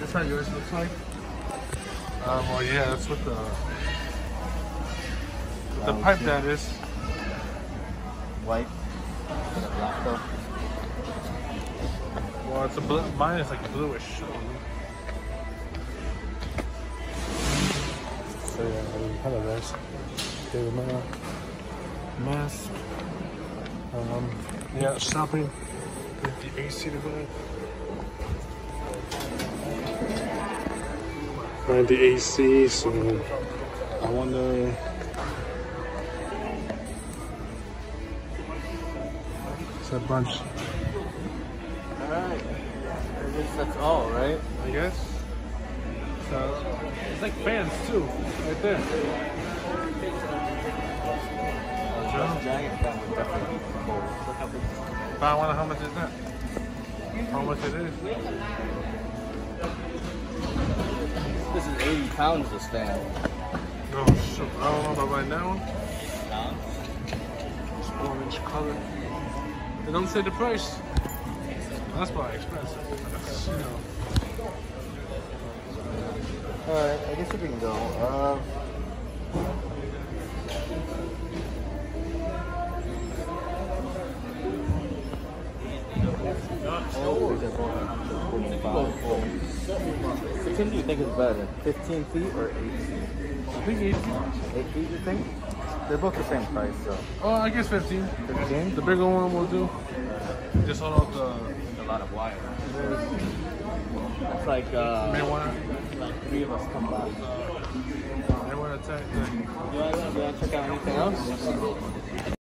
That's how yours looks like? Well, yeah, that's what the pipe that is. White. Black though. Well, it's a blue. Mine is like bluish. So yeah, kind of nice. Daily Mail. Mask. Yeah, shopping. Get the AC to go. Find the AC, so I wonder. It's a bunch. Alright. I guess that's all, right? I guess. So it's like fans too, right there. Giant fan would definitely be cool. Look how big. But I wonder how much is that? How much it is? This is 80 pounds, this fan. Oh, shit. I don't know about right now. It's orange color. They don't say the price. That's probably expensive. You know. Alright, I guess we can go. Which one do you think is better? 15 feet or 8 feet? I think 8 feet. 8 feet, you think? They're both the same price, so. Oh, I guess 15. 15? The bigger one will do. Just hold out the. A lot of wire. It's like, May want like 3 of us come by. to attack the. You want to check out anything else?